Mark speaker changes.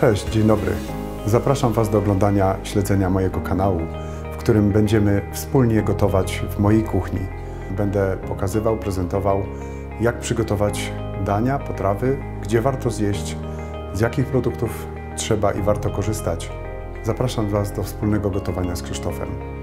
Speaker 1: Cześć, dzień dobry. Zapraszam Was do oglądania, śledzenia mojego kanału, w którym będziemy wspólnie gotować w mojej kuchni. Będę pokazywał, prezentował, jak przygotować dania, potrawy, gdzie warto zjeść, z jakich produktów trzeba i warto korzystać. Zapraszam Was do wspólnego gotowania z Krzysztofem.